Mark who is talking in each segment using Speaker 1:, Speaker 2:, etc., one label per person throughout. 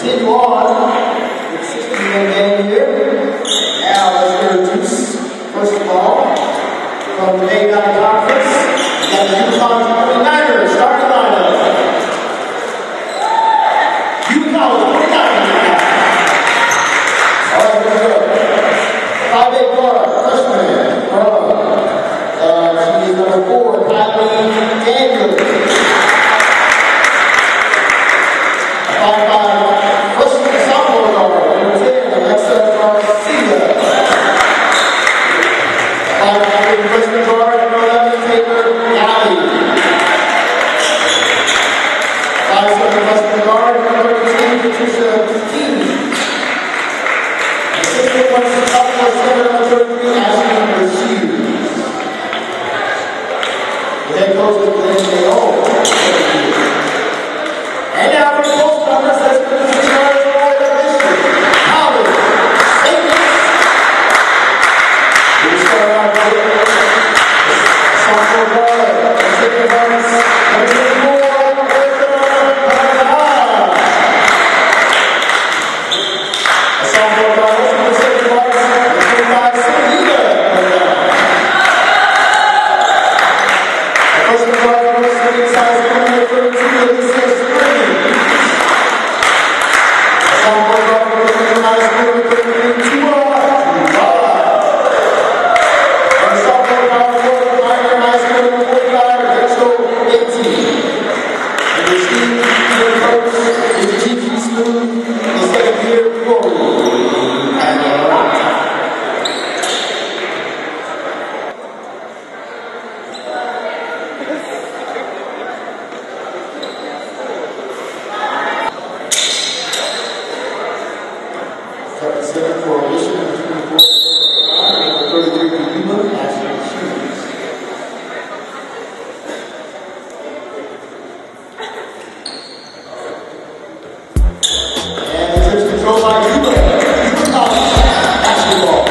Speaker 1: continue on with 60-minute game here. Now let's introduce, first of all, from the Contra, we got the Yuba 49ers starting lineup. Yuba 49ers. All right, here we go. 5'8" guard, freshman from she is number 4, Kylie Daniels. 5'5", freshman sophomore guard, number 10, Alexa Garcia. 5'8" freshman guard, number 11, Taylor Alley. 5'7" freshman guard, number 13, Patricia Dean. 6'1" sophomore center, number 33, Ashley Rashid. The head coach is Glenn Mayo. And now for Costa, let's put the stars in order mission. Howard, Davis. We start out with sophomore guard, second runs, number 24, a sophomore guard, number 7 runs, number 25, Selena. A freshman guard, number 7 size, number 32, Alicia Spring. Sophomore guard, number 29, number 33, Yuba. And sophomore guard, number 49ers, high school, number 45, Rachel 18. And the team coach is the GG Smooth, the second year Corey. And the right. Second center for Alicia, number 24, number 33, Yuba, Ashley Shoes. And the trips controlled by Yuba. Yuba basketball.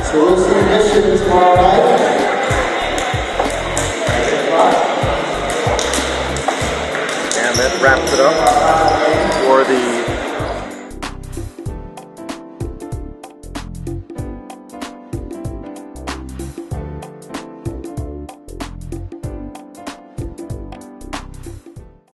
Speaker 1: So we'll see Michigan tomorrow night.
Speaker 2: And that wraps it up for the